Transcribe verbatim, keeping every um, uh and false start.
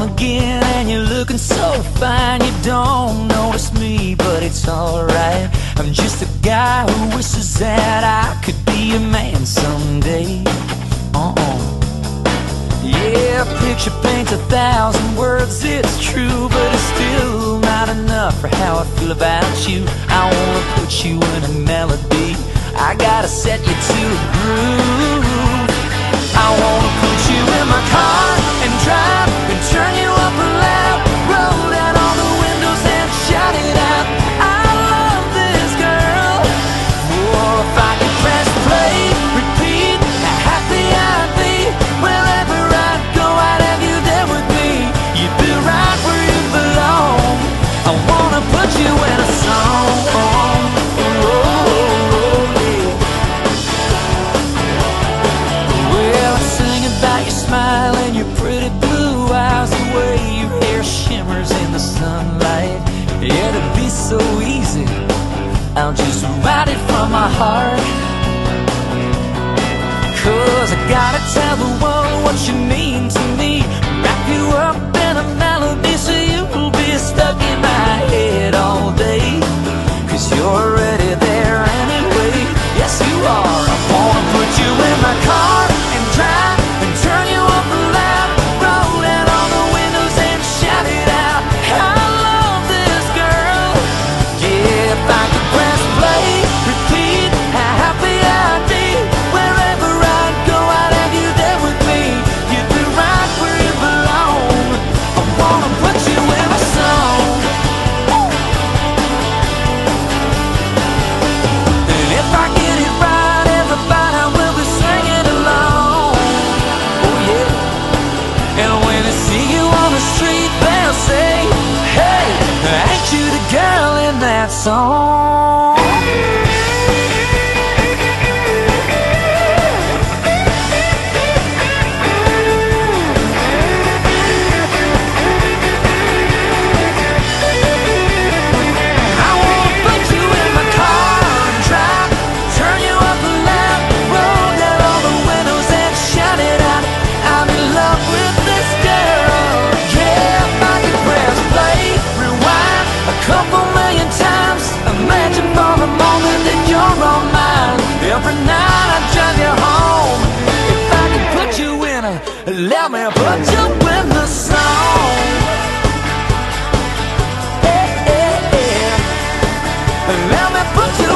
on again, and you're looking so fine. You don't notice me, but it's alright. I'm just a guy who wishes that I could be a man someday. Uh-uh. Yeah, a picture paints a thousand words, it's true, but it's still not enough for how I feel about you. I wanna put you in a melody, I gotta set you to a groove. I wanna put you in my car and drive and turn you up loud, roll down all the windows and shout it out. I love this girl. Oh, if I could press play, repeat, how happy I'd be. Wherever I'd go, I'd have you there with me. You'd be right where you belong. I wanna put you in a song. And your pretty blue eyes, the way your hair shimmers in the sunlight. Yeah, it'd be so easy, I'll just write it from my heart. Cause I gotta tell the world what you mean to me, wrap you up in a melody so you'll be stuck in my head all day. Cause you're already there anyway, yes you are. I wanna put you in my car and drive and turn you up loud, roll down all the windows and shout it out. I love this girl. Yeah, if I could press play, repeat, how happy I'd be. Wherever I'd go, I'd have you there with me. You'd be right where you belong. I wanna put you in a song. And if I get it right, everybody will be singing along. And when they see you on the street, they'll say, hey, ain't you the girl in that song? I wanna put you in my car and drive, turn you up loud, roll down all the windows and shout it out. I'm in love with this girl. Yeah, if I could press play, rewind a couple million times, imagine for the moment that you're on mine. Every night I drive you home. If I could put you in a, let me put you in the song. Yeah, yeah, yeah. Let me put you